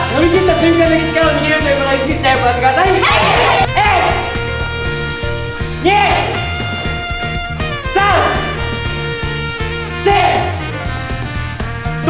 伸びきった瞬間だけ力を握るということを意識して行ってください。1、2、3、4、5。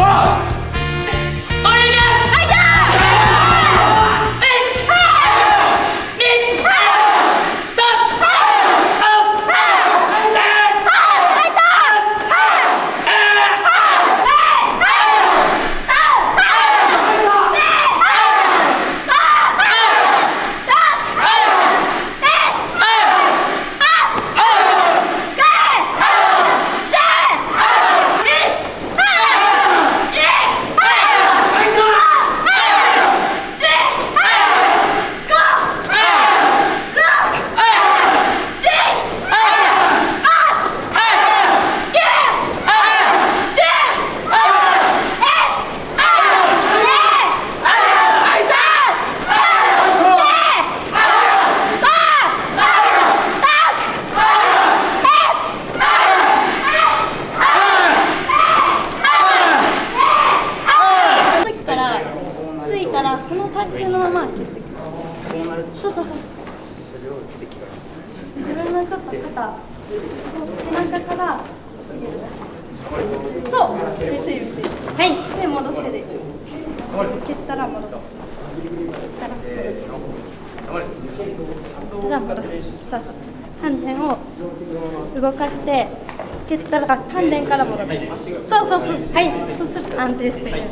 その体勢のまま蹴ってくる。そうそうそう。自分のちょっと肩、背中から入れる。そう。でついる。はい。で戻せる。蹴ったら戻す。蹴ったら戻す。戻す。さあさあ。丹田を動かして蹴ったら丹田から戻る。そうそうそう。はい。そうすると安定してくる。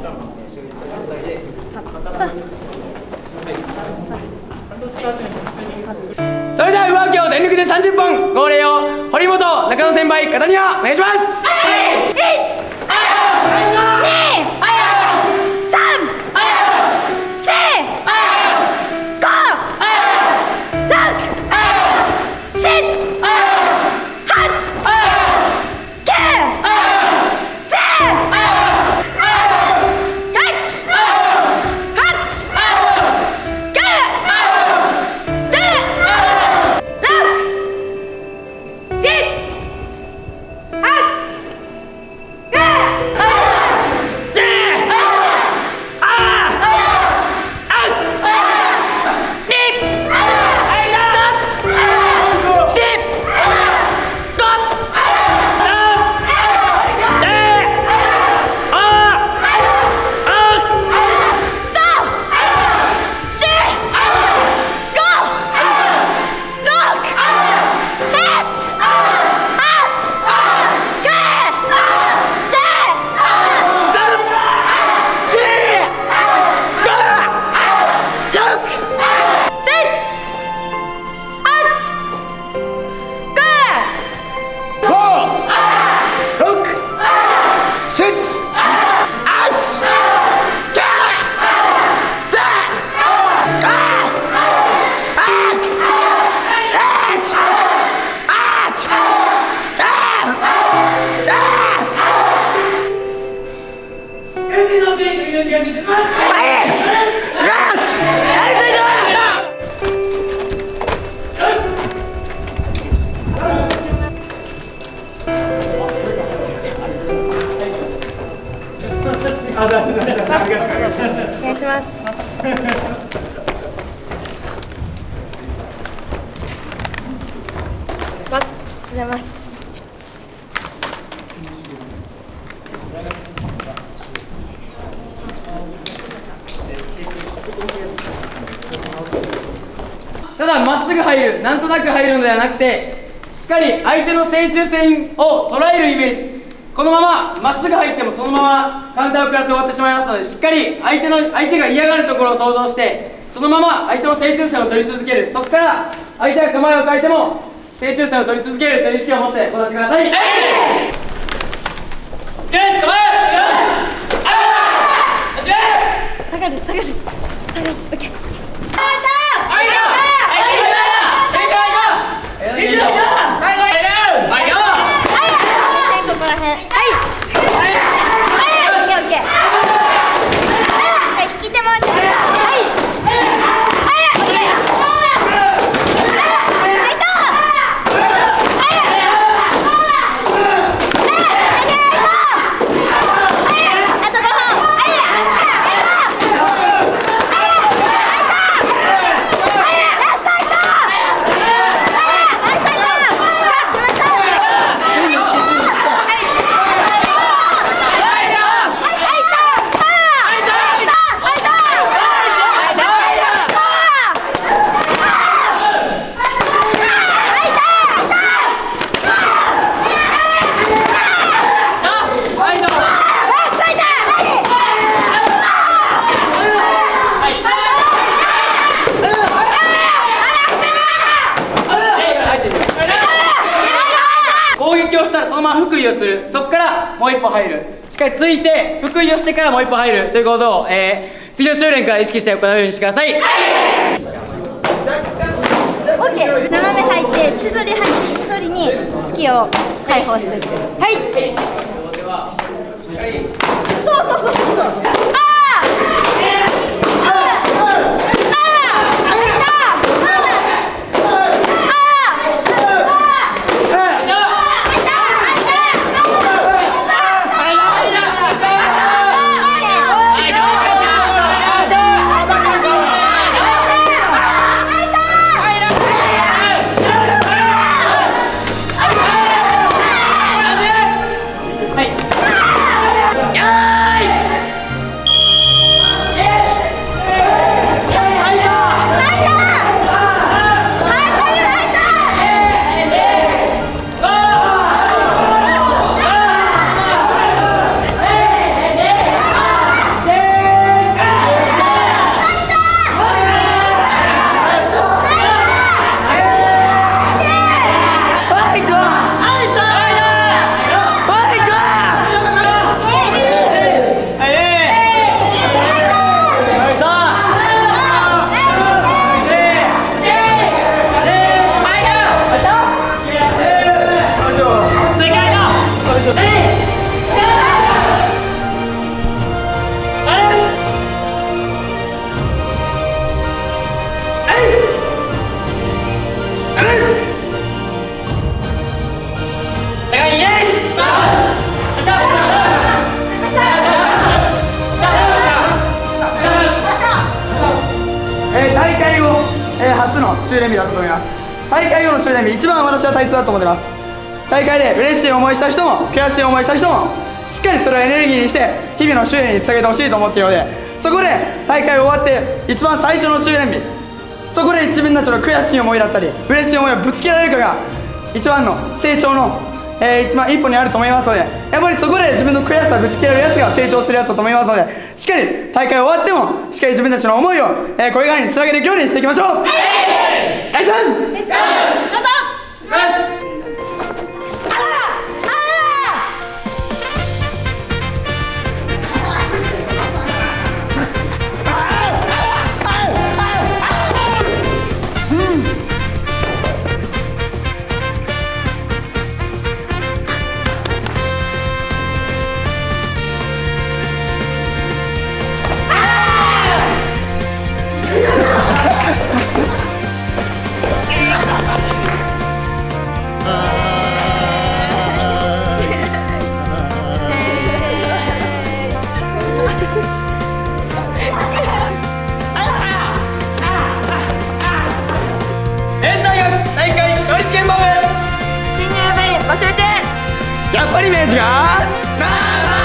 それでは上手を全力で30本号令を堀本中野先輩方にはお願いします。 お願いします。ございます。 ただまっすぐ入る、なんとなく入るのではなくて、しっかり相手の正中線を捉えるイメージ。このまままっすぐ入ってもそのままカウンターを食らって終わってしまいますので、しっかり相手が嫌がるところを想像して、そのまま相手の正中線を取り続ける。そこから相手が構えを変えても正中線を取り続けるという意識を持って行ってください。 下がる、下がる、下がる、オッケー。ここら辺。はい。オッケーオッケー。はい、引き手も。はい。 位をする、そこからもう一歩入る、しっかりついて福井をしてからもう一歩入るということを、次の修練から意識して行うようにしてください。 オッケー。斜め入って千鳥入って千鳥に突きを解放していく。はい。そうそうそうそう。 大会後、初の修練日だったと思います。大会後の修練日、一番私は大切だと思ってます。大会で嬉しい思いした人も悔しい思いした人もしっかりそれをエネルギーにして日々の修練につなげてほしいと思っているので、そこで大会終わって一番最初の修練日、そこで自分たちの悔しい思いだったり嬉しい思いをぶつけられるかが一番の成長の、一番一歩にあると思いますので、やっぱりそこで自分の悔しさをぶつけられるやつが成長するやつだと思いますので、しっかり大会終わってもしっかり自分たちの思いを、これからにつなげていくようにしていきましょう。大ちゃん、 どうぞ。 やっぱりイメージが